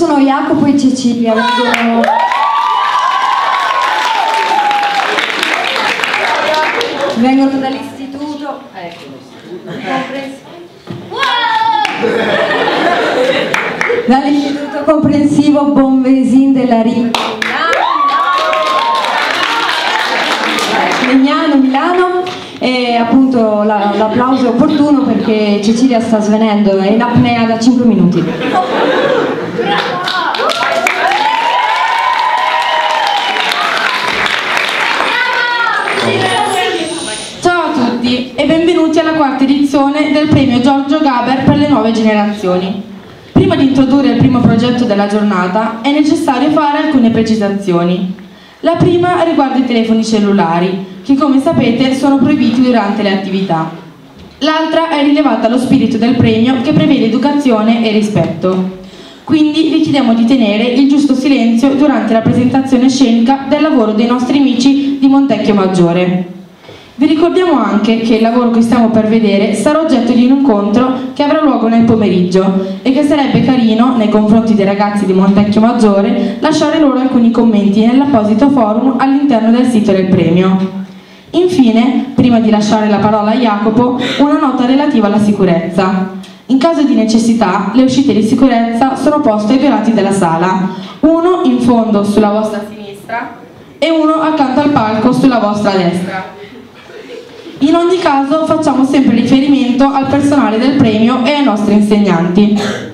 sono Jacopo e Cecilia, vengono dall'istituto dall'istituto comprensivo Bonvesin della Legnano, Milano, e appunto l'applauso è opportuno perché Cecilia sta svenendo, è in apnea da 5 minuti. Ciao a tutti e benvenuti alla quarta edizione del premio Giorgio Gaber per le nuove generazioni. Prima di introdurre il primo progetto della giornata è necessario fare alcune precisazioni. La prima riguarda i telefoni cellulari, che come sapete sono proibiti durante le attività. L'altra è rilevata allo spirito del premio che prevede educazione e rispetto. Quindi vi chiediamo di tenere il giusto silenzio durante la presentazione scenica del lavoro dei nostri amici di Montecchio Maggiore. Vi ricordiamo anche che il lavoro che stiamo per vedere sarà oggetto di un incontro che avrà luogo nel pomeriggio e che sarebbe carino, nei confronti dei ragazzi di Montecchio Maggiore, lasciare loro alcuni commenti nell'apposito forum all'interno del sito del premio. Infine, prima di lasciare la parola a Jacopo, una nota relativa alla sicurezza. In caso di necessità, le uscite di sicurezza sono poste ai due lati della sala, uno in fondo sulla vostra sinistra e uno accanto al palco sulla vostra destra. In ogni caso facciamo sempre riferimento al personale del premio e ai nostri insegnanti.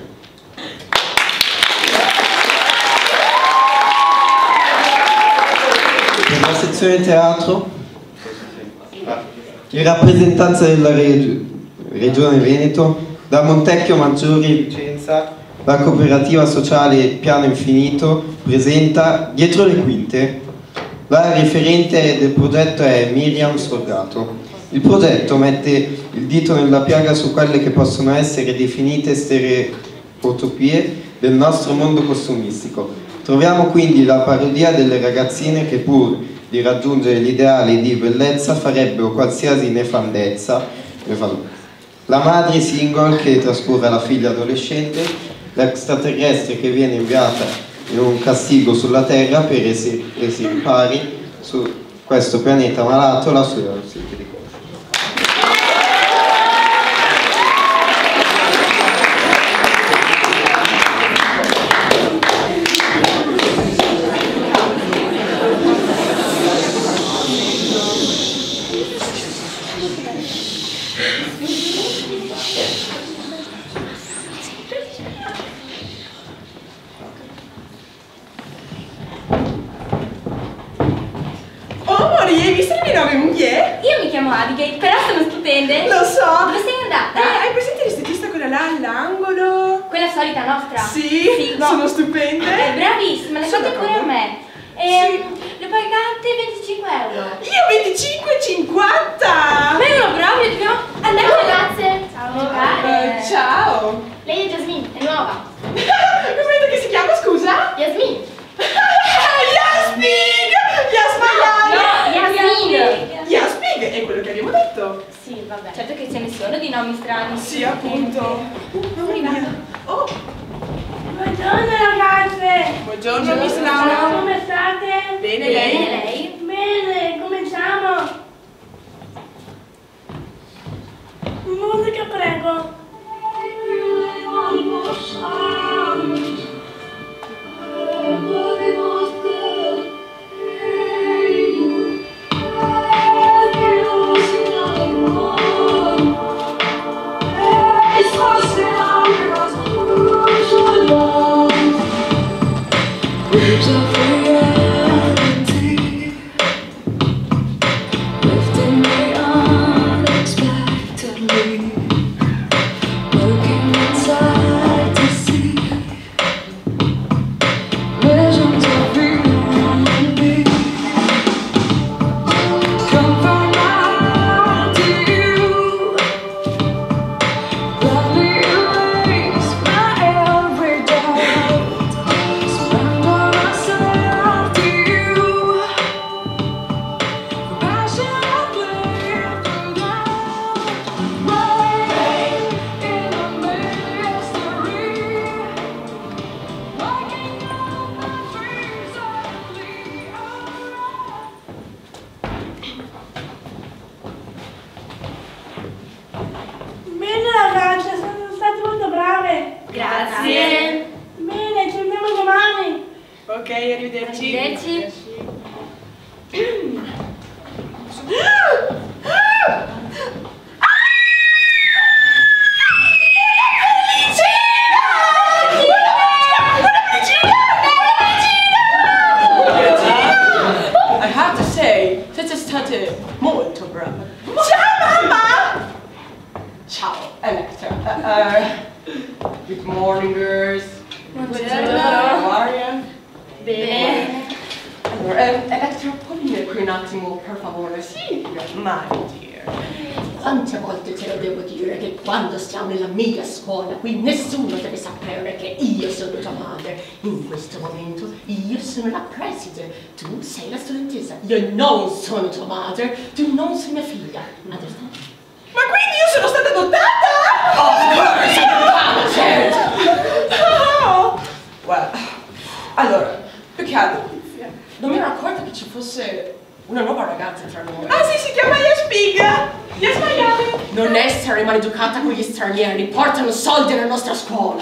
Per la sezione teatro, in rappresentanza della Regione Veneto, da Montecchio Maggiore Vicenza, la cooperativa sociale Piano Infinito presenta Dietro le quinte. La referente del progetto è Miriam Sorgato. Il progetto mette il dito nella piaga su quelle che possono essere definite stereotipie del nostro mondo costumistico. Troviamo quindi la parodia delle ragazzine che pur di raggiungere l'ideale di bellezza farebbero qualsiasi nefandezza. La madre single che trascura la figlia adolescente, l'extraterrestre che viene inviata in un castigo sulla terra per ripari su questo pianeta malato, la sua di Io mi chiamo Abigail, però sono stupende. Lo so. Dove sei andata? Hai presente l'estetista quella là all'angolo? Quella solita nostra? Sì, sono stupende. Bravissima, le fate pure a me. Le pagate 25 euro. Io 25,50. Vengono proprio, dobbiamo andare. Grazie. Ciao, mi pare. Ciao. Lei è Jasmine, è nuova. Come che si chiama, scusa? Jasmine. Yasmin! Yasmin è quello che abbiamo detto. Sì, vabbè. Certo che ce ne sono di nomi strani. Sì, appunto. Oh. Buongiorno ragazze. Buongiorno Miss Laura. Come state? Bene, lei? Lei? Bene, cominciamo. Musica, prego. Waves of reality arrivederci. Arrivederci. I have to say, siete state molto brave. Ciao mamma! Ciao Electra. Good morning girls. Buongiorno. How are you? Bene. Allora, Electra, puoi venire qui un attimo per favore? Sì, my dear. Quante volte te lo devo dire che quando stiamo nella mia scuola qui nessuno deve sapere che io sono tua madre. In questo momento io sono la preside, tu sei la studentessa. Io non sono tua madre, tu non sei mia figlia. Understand? Ma quindi io sono stata adottata? Of course, certo! Oh. Well, allora, più che altro, non mi ero accorta che ci fosse una nuova ragazza tra noi. Ah sì, si chiama Jaspiga! Jasmine! Non essere maleducata con gli stranieri, portano soldi nella nostra scuola.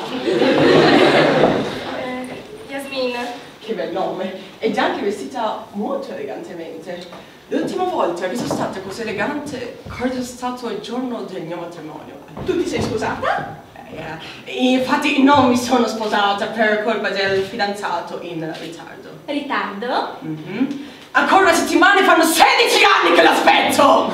Yasmin. Che bel nome! Ed è anche vestita molto elegantemente. L'ultima volta che sono stata così elegante, credo sia stato il giorno del mio matrimonio. Tu ti sei sposata? Infatti non mi sono sposata per colpa del fidanzato in ritardo. Ritardo? Ancora una settimana e fanno 16 anni che l'aspetto!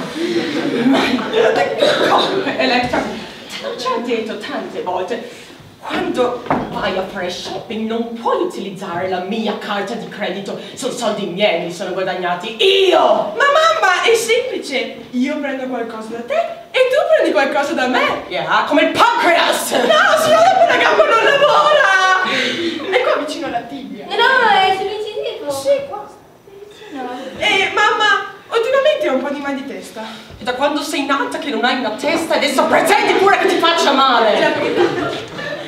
Comunque, Electra, te l'ho già detto tante volte, quando vai a fare shopping non puoi utilizzare la mia carta di credito, sono soldi miei, li sono guadagnati io! Ma mamma, è semplice, io prendo qualcosa da te e tu prendi qualcosa da me! Yeah, come il pancreas! No, solo dopo la gamba non lavora! È qua vicino alla tibia. No, è sull'incisivo. Sì, qua. No. Mamma, ultimamente ho un po' di mal di testa. E da quando sei nata che non hai una testa, adesso pretendi pure che ti faccia male.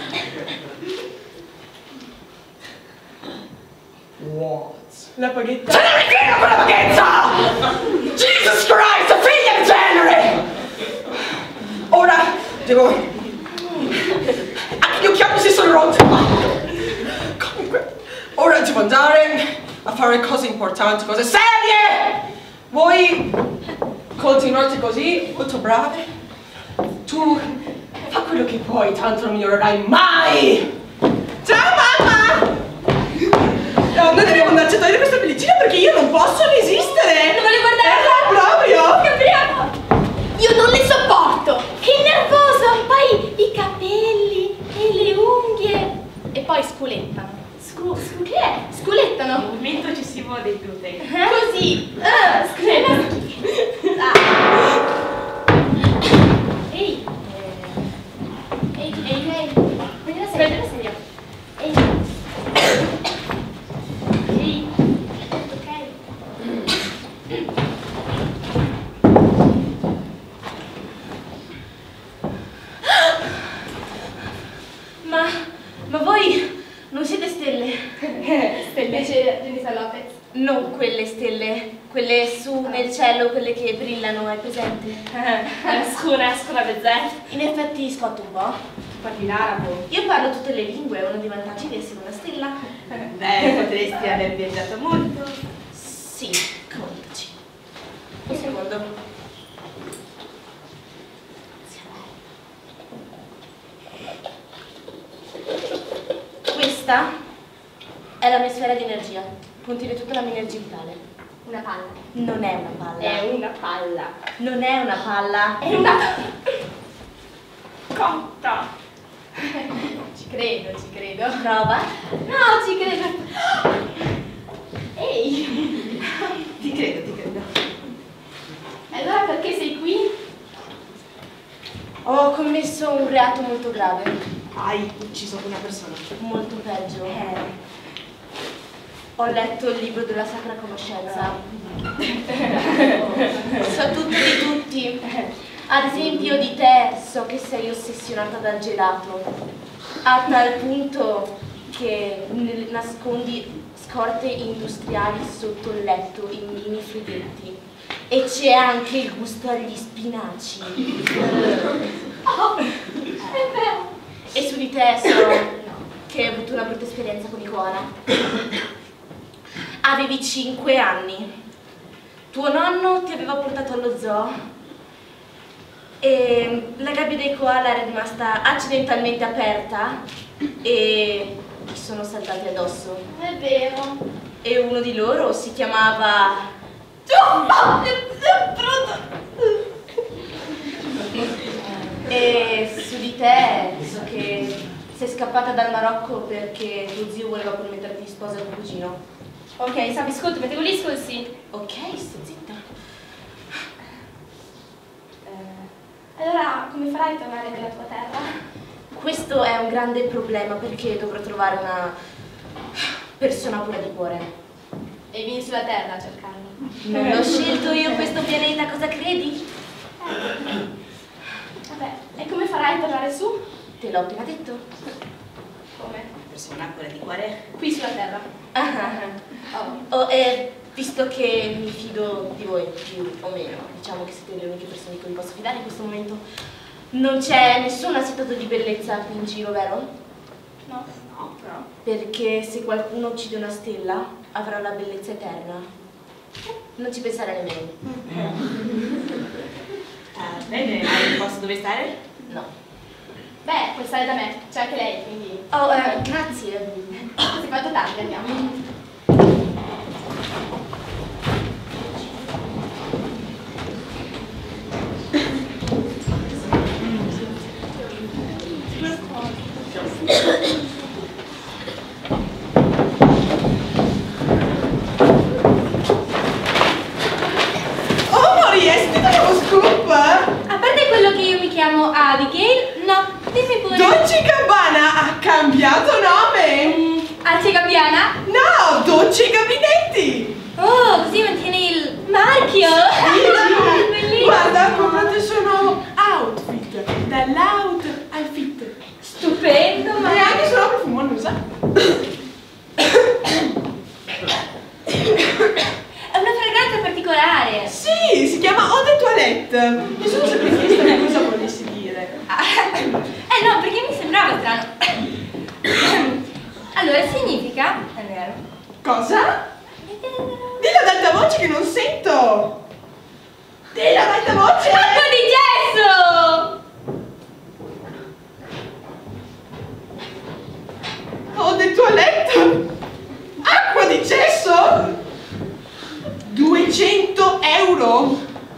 What? La paghetta? Ce ne frega quella paghetta! Jesus Christ, figlia di genere! Ora, devo... Anche gli occhiali si sono rotti. Comunque, ora devo andare a fare cose importanti, cose serie! Voi continuate così, molto brave. Tu fa quello che puoi, tanto non migliorerai mai! Ciao mamma! No, noi dobbiamo andarci a togliere questa pellicina perché io non posso resistere! Non voglio guardarla! Proprio! Capriamo! Io non le sopporto! Che nervoso! Poi i capelli e le unghie. E poi sculettano. Che è? Sculettano? Il movimento eccessivo dei glutei. Così! Sculettano. Ehi! Ehi! Prendi la sedia. Ehi! Ehi! Ok. Ma voi non siete stelle? Stelle? Dice Jennifer Lopez. Non quelle stelle, quelle su nel cielo, quelle che brillano, hai presente? Scura bezzè. In effetti scotto un po'. Parli l'arabo? Io parlo tutte le lingue, è uno dei vantaggi di essere una stella. Beh, potresti aver viaggiato molto. Sì, contaci. Un secondo. Questa è la mia sfera di energia, contiene tutta la mia energia vitale. Una palla. Non è una palla. È una palla. Non è una palla. È una... Conta. Ci credo. Prova. No, ci credo. Ehi. Ti credo. Allora perché sei qui? Ho commesso un reato molto grave. Hai ucciso una persona? Molto peggio. Ho letto il libro della Sacra Conoscenza. So tutto di tutti. Ad esempio di te so che sei ossessionata dal gelato. A tal punto che nascondi scorte industriali sotto il letto in mini frigetti. E c'è anche il gusto agli spinaci. Oh, è vero. E su di te so che hai avuto una brutta esperienza con i koala. avevi 5 anni. Tuo nonno ti aveva portato allo zoo e la gabbia dei koala era rimasta accidentalmente aperta e ti sono saltati addosso. È vero. E uno di loro si chiamava... E su di te so che sei scappata dal Marocco perché tuo zio voleva prometterti di sposa al tuo cugino. Ok, Sabi, ascoltami, te discorsi. Ok, sto zitta. Allora, come farai a tornare nella tua terra? Questo è un grande problema perché dovrò trovare una persona pura di cuore. E vieni sulla terra a cercarlo. Non l'ho scelto io questo pianeta, cosa credi? Vabbè, e come farai a tornare su? Te l'ho appena detto. Come? Persona pura di cuore? Qui sulla terra. Visto che mi fido di voi più o meno, diciamo che siete le uniche persone di cui mi posso fidare in questo momento, non c'è nessun assetato di bellezza qui in giro, vero? No. No. Perché se qualcuno uccide una stella avrà la bellezza eterna. Non ci pensare nemmeno. Bene, hai un posto dove stare? No. Beh, puoi stare da me, c'è anche lei, quindi... Grazie. Si è fatto tardi, andiamo. A parte quello che io mi chiamo Abigail, no, dimmi pure. Dolce Gabbana ha cambiato nome! Alce Gabbiana? No, Dolce Gabinetti! Oh, così mantieni il marchio! Bellissimo! Guarda, ha comprato il suo nuovo outfit, dall'out al fit. Stupendo, ma... E anche il suo nuovo profumo, non usa? È una fragranza particolare! Sì, si chiama Eau de Toilette. Nessuno si è mai chiesto che cosa volessi dire. No, perché mi sembrava strano. Allora, significa... È vero. Cosa? Dillo ad alta voce che non sento! Dillo ad alta voce! Acqua di gesso! Eau de Toilette? Acqua di gesso? 200 euro?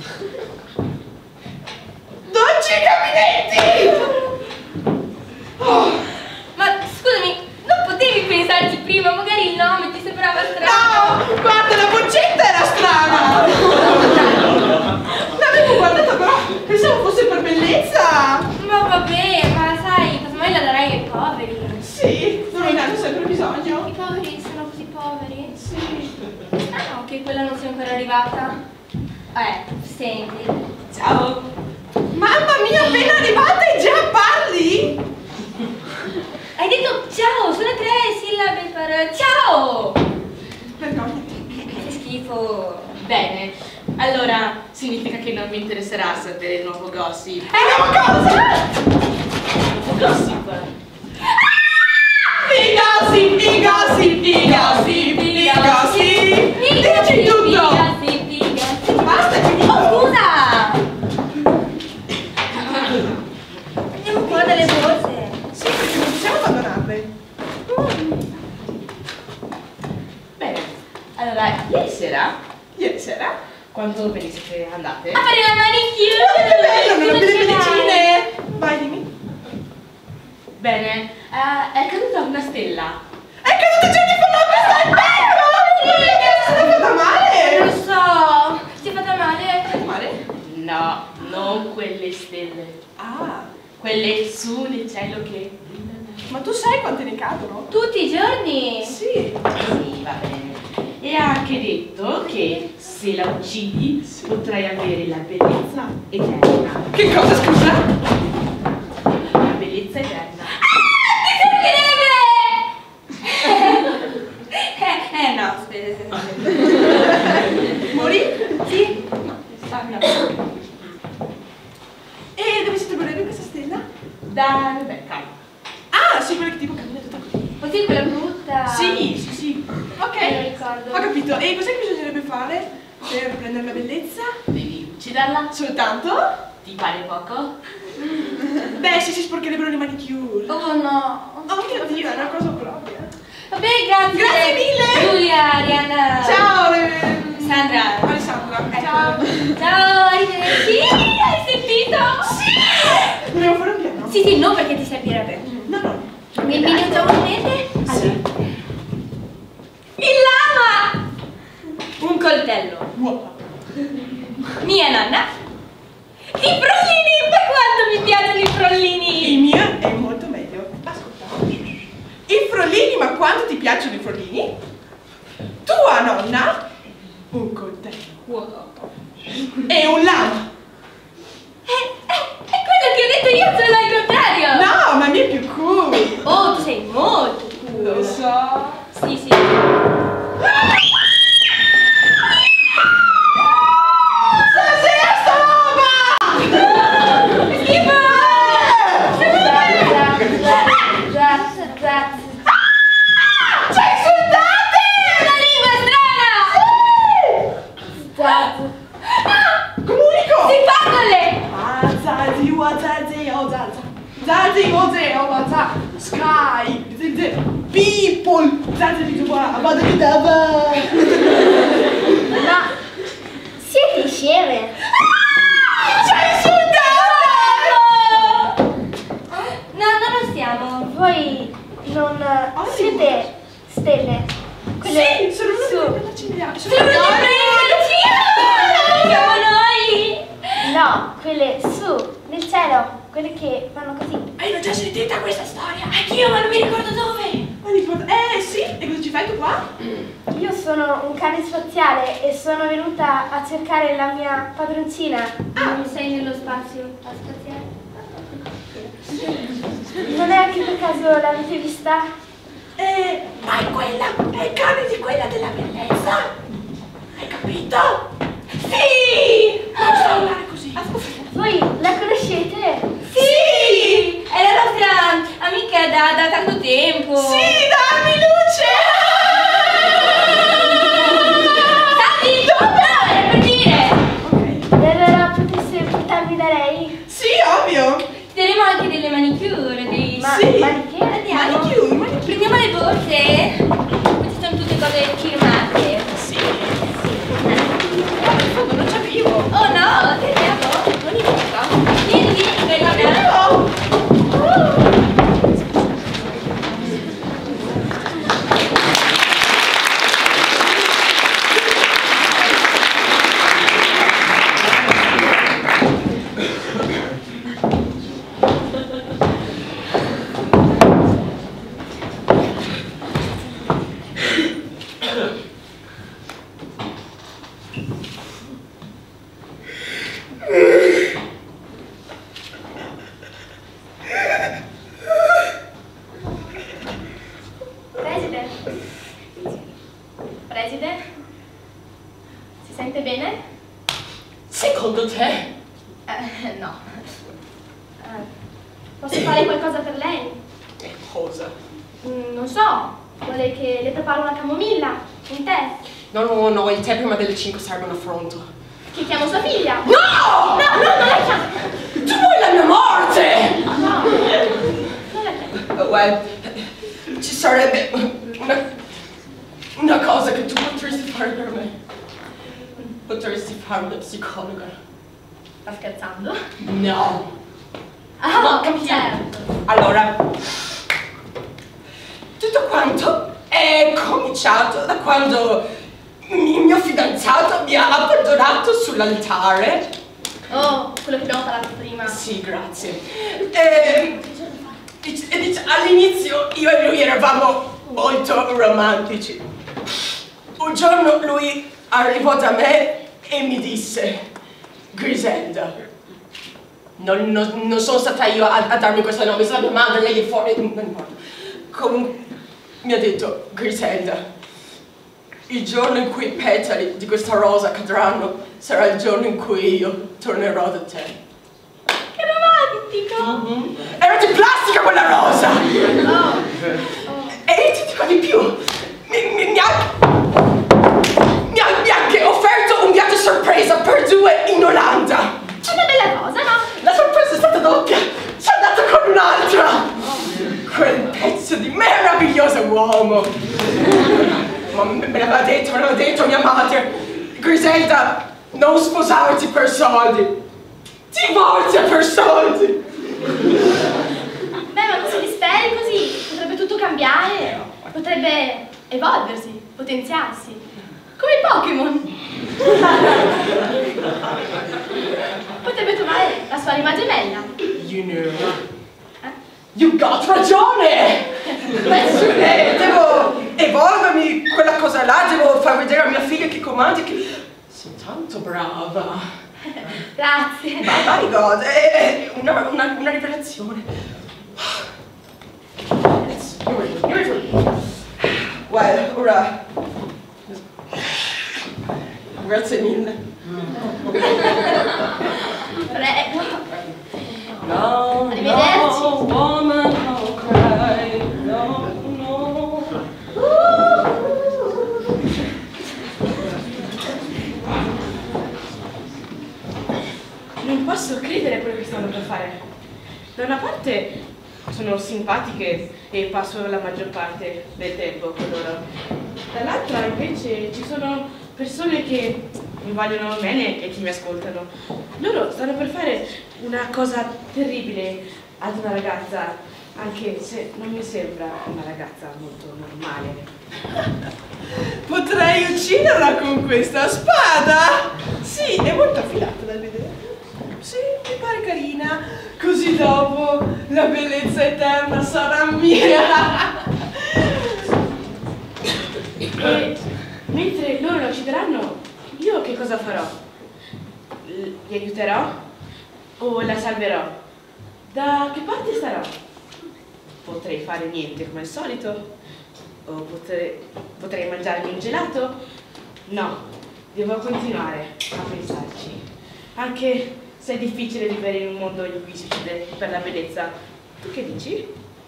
Dolce Gabinetti! Oh. Ma scusami, non potevi pensarci prima? Magari il nome ti sembrava strano. No! Guarda, la boccetta era strana! L'avevo guardata però pensavo fosse per bellezza! Ma vabbè, ma sai, casomai la darai ai poveri. Sì, non ne hanno sempre bisogno. I poveri sono così poveri? Sì. Ah, ok, quella non sia ancora arrivata. Senti. Ciao! Mamma mia, appena arrivata e già parli? Hai detto ciao, sono 3 sillabe per ciao! Vergognati. Che schifo. Bene, allora significa che non mi interesserà sapere il nuovo gossip. Nuovo cosa? Gossip! I gossip, i gossip, i gossip, i gossip. Dici tutto! Basta, finito! Oh, scusa! Andiamo qua dalle borse. Sì, perché non possiamo abbandonarle. Bene, allora ieri sera, Ieri sera? quando ve ne siete andate? A fare la manicure! Oh, che bello, mi rompi le Non ce l'hai. pellicine! Vai, dimmi. Bene, è caduta una stella. È caduta Jennifer Lopez dal becco! Si è fatta male? Non lo so. Si è fatta male? Male? No, non quelle stelle. Ah, Quelle su nel cielo che... ma tu sai quante ne cadono? Tutti i giorni? Sì. Sì, va bene. E ha anche detto che se la uccidi potrai avere la bellezza eterna. Che cosa, scusa? La bellezza eterna. No, aspetta. Morì? Sì? No. E dove siete volevi questa stella? Da Rebecca. Ah, sì, quella che tipo cammina tutta così. Così quella brutta. Sì, sì, sì. Ok. Me lo ricordo. Ho capito. per prendere la bellezza? Devi ucciderla? Soltanto? Ti pare poco? Beh, se si sporcherebbero le manicure. Oh no! Oh mio Dio, è una cosa propria. Vabbè, grazie. Grazie mille. Giulia, Arianna. Ciao, Sandra. Alessandra. Ciao. Ciao, arrivederci. Hai sentito? Sì! Dobbiamo fare un piano? Sì, sì, non perché ti servirebbe. No. Mi minuto un mente? Allora. Il lama! Un coltello. Wow. Mia nonna. I frollini, ma quanto mi piacciono i frollini! Il mio è molto meglio. Ascolta. I frollini, ma quanto ti piacciono i frollini? Tua nonna, un coltello. Wow. E un lama. È quello che ho detto io, solo al contrario! No, ma mi è più cool. Oh, tu sei molto cool! Lo so. Sì, sì. Sky, people, Ma siete sceme? sei soldata! No, non lo siamo. Voi non siete stelle. Sì, sono venuti per la cigliare. Sono venuti a prenderci! Siamo noi! No, quelle su, nel cielo, quelle che fanno così. Hai già sentita questa storia? Anch'io, ma non mi ricordo dove! Sì, e cosa ci fai tu qua? Io sono un cane spaziale e sono venuta a cercare la mia padroncina. Non sei nello spazio a spaziale? Non è che per caso l'avete vista? Ma è quella, è il cane di quella della bellezza? Hai capito? Sì! Non so parlare così. Voi la conoscete? Sì! È la nostra amica da tanto tempo! Sì, dammi luce! Senti! No, era per dire! E allora potesse portarmi da lei? Sì, ovvio! Ti daremo anche delle manicure, dei... Ma Sì. maniche? Andiamo! Manicure. Prendiamo le borse! Queste sono tutte cose firmate! Sì. Non c'è vivo. Oh no, andiamo! Non importa! Vieni, carina! Preside? Si sente bene? Secondo te? No. Posso fare qualcosa per lei? Che cosa? Non so, vuole che le preparo una camomilla, un tè, No, il tè prima delle 5 sarebbe un affronto. che chiamo sua figlia. No! No, non la chiamo. Tu vuoi la mia morte! No, non la chiamo. Well, ci sarebbe una cosa che tu potresti fare per me. Potresti fare una psicologa. Sta scherzando? No. Ah, certo. Allora, tutto quanto è cominciato da quando il mio fidanzato mi ha abbandonato sull'altare. Oh, quello che abbiamo parlato prima. Sì, grazie. All'inizio io e lui eravamo molto romantici. Un giorno lui arrivò da me e mi disse: Griselda, non sono stata io a darmi questo nome, sono mia madre, lei è fuori, non importa. Comunque mi ha detto: Griselda, il giorno in cui i petali di questa rosa cadranno sarà il giorno in cui io tornerò da te. Che romantico! Era di plastica quella rosa! E ti dico di più, mi ha anche offerto un viaggio scelta non sposarti per soldi. Divorzia per soldi. Beh, ma non si disperi così. Potrebbe tutto cambiare. Potrebbe evolversi, potenziarsi. Come i Pokémon. Potrebbe trovare la sua anima gemella. You know. You got ragione! Devo evolvermi quella cosa là, devo far vedere a mia figlia che comandi che... Sei tanto brava. Grazie. My God, è una rivelazione. Well, ora... Grazie mille. Prego. No, Arrivederci. no, woman, don't cry. No, no. Non posso credere a quello che stanno per fare. Da una parte sono simpatiche e passo la maggior parte del tempo con loro. Dall'altra invece ci sono persone che mi vogliono bene e che mi ascoltano. Loro stanno per fare una cosa terribile ad una ragazza, anche se non mi sembra una ragazza molto normale. Potrei ucciderla con questa spada? Sì, è molto affilata da vedere. Sì, mi pare carina. Così dopo la bellezza eterna sarà mia. E mentre loro la uccideranno, io che cosa farò? Li aiuterò? O la salverò? Da che parte starò? Potrei fare niente come al solito? O potrei mangiarmi un gelato? No, devo continuare a pensarci. Anche se è difficile vivere in un mondo in cui si uccide per la bellezza. Tu che dici?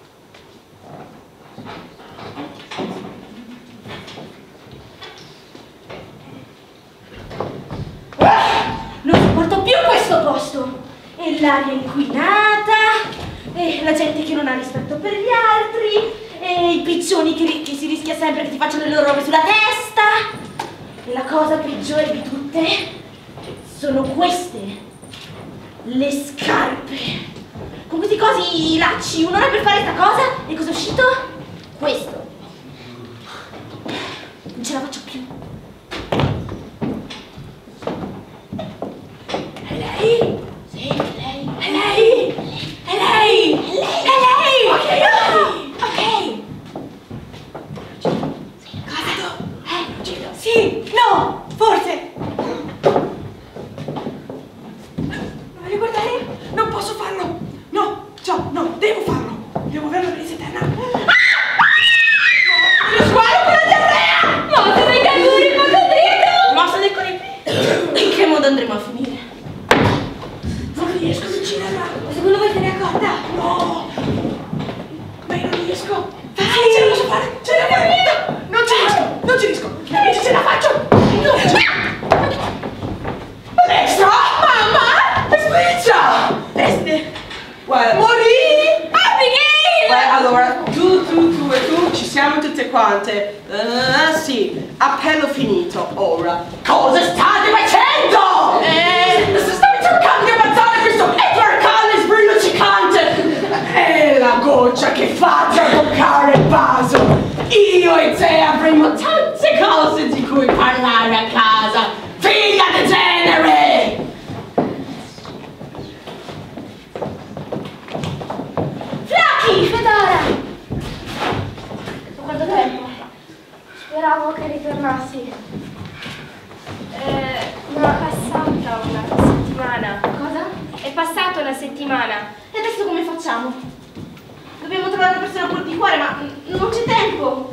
Non sopporto più questo posto! E l'aria inquinata, e la gente che non ha rispetto per gli altri, e i piccioni che si rischia sempre che ti facciano le loro robe sulla testa. E la cosa peggiore di tutte sono queste, le scarpe. Con questi cosi lacci, un'ora per fare sta cosa, e cosa è uscito? Questo. Non ce la faccio più. È lei? Sì, è lei. È lei? È lei? È lei? Ok. Cosa? Uccido? Sì, no, forse. Voglio guardare? Non posso farlo. No, ciao, no, devo farlo. Devo avere la bellezza eterna. Lo squalo con la diarrea! Mossa dei canguri, coccodrillo! Mossa dei conigli. In che modo andremo a finire? Non riesco ad ucciderla. Secondo voi te ne è accorta? No! Ma io non riesco! Dai, ce la posso fare! Ce la fare! No, non ci riesco! Non ci riesco! Invece ce la faccio! Palestra! Mamma! Spiccia! Veste! Guarda! Morì! Abigail! Allora, tu e tu ci siamo tutte quante. Sì, appello finito. Ora, cosa state facendo? Stavi cercando di ammazzare questo Edward sbrilluccicante! È la goccia che faccia toccare il vaso! Io e te avremo tante cose di cui parlare a casa! Figlia di genere! Flaky! Fedora! Da quanto tempo? Speravo che ritornassi. No, è passata una settimana. Cosa? È passata una settimana. E adesso come facciamo? Dobbiamo trovare una persona pur di cuore, ma non c'è tempo!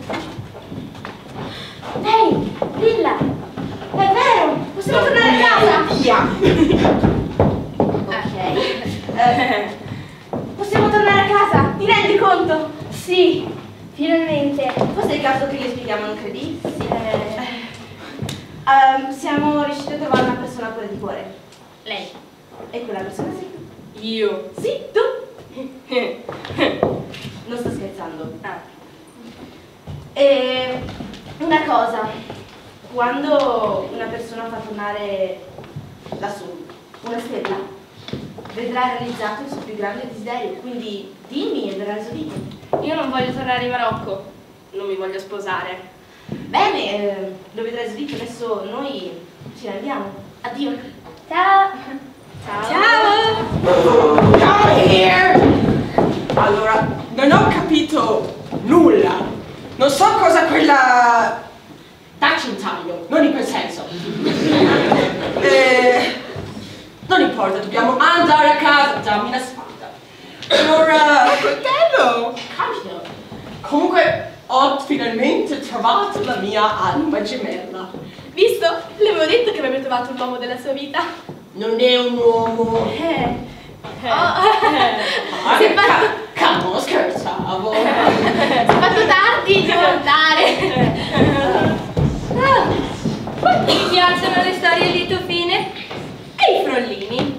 Ehi, Lilla! È vero! Possiamo tornare a casa! Via! Ok. Possiamo tornare a casa? Ti rendi conto? Sì, finalmente. Forse è il caso che le spieghiamo, non credi? Sì. Siamo riusciti a trovare una persona pure di cuore. Lei. E quella persona sì. Io. Sì, tu! Non sto scherzando. Ah. E una cosa. quando una persona fa tornare lassù una stella, vedrà realizzato il suo più grande desiderio, quindi dimmi e verrà esaudito. Io non voglio tornare in Marocco, non mi voglio sposare. Bene, lo vedrai esaudito, adesso noi ci ne andiamo. Addio. Ciao! Come here! Allora, non ho capito nulla. Non so cosa quella... Dacci un taglio, non in quel senso. Non importa, dobbiamo andare a casa. Dammi una spada. Allora... coltello! Cambio. Comunque, ho finalmente trovato la mia anima gemella. Visto? Le avevo detto che avrebbe trovato l'uomo della sua vita. Non è un uomo. Cavolo, scherzavo. Si è fatto tardi, devo andare. Mi piacciono le storie a lieto fine e i frollini.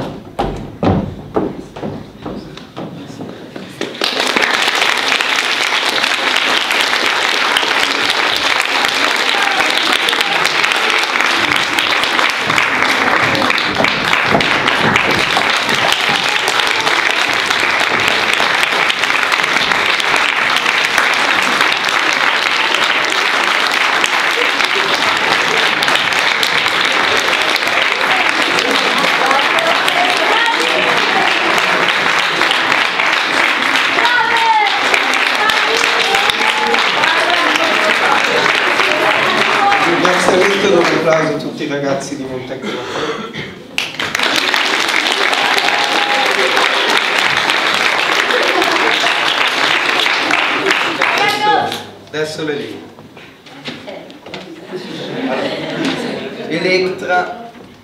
Un applauso a tutti i ragazzi di Montecchio. Adesso le linee. Elettra.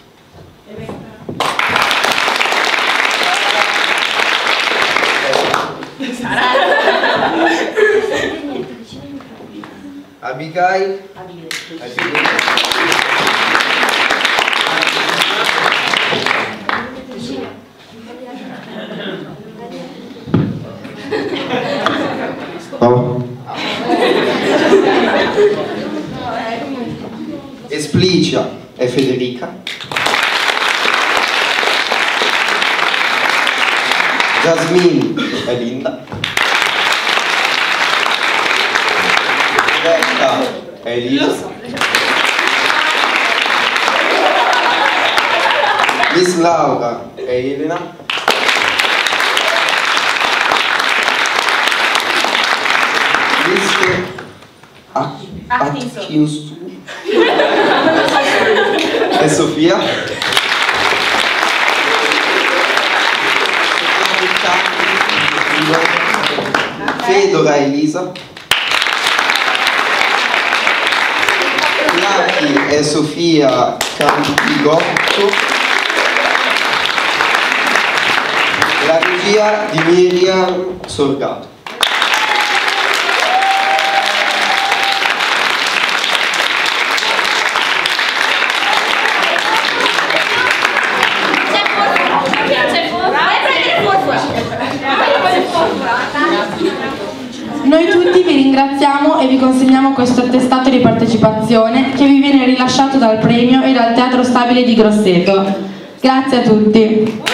Abigail. Oh. Esplicia è Federica. Jasmine è Linda. Rebecca è Elisa. Miss Laura è Elena. Mr. Atkinson è Sofia. Fedora è Elisa. Nati è Sofia Campigotto. La regia di Miriam Sorgato. Noi tutti vi ringraziamo e vi consegniamo questo attestato di partecipazione che vi viene rilasciato dal premio e dal Teatro Stabile di Grosseto. Grazie a tutti.